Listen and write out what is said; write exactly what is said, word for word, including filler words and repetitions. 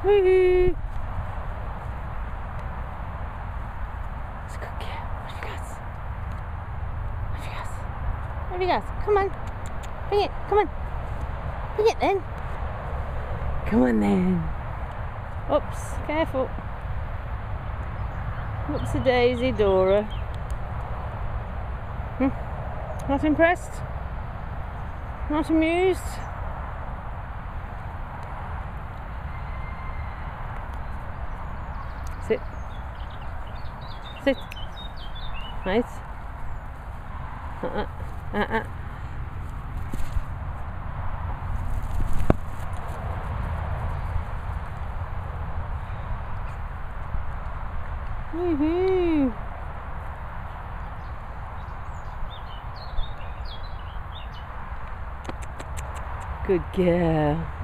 Woohoo! It's a good girl. Off you goes. Off you goes. Off you goes. Come on. Bring it. Come on. Bring it then. Come on then. Oops. Careful. What's a daisy, Dora? Hmm? Not impressed? Not amused? Sit. Sit. Right. Uh-uh. Uh-uh. Woohoo! Good girl.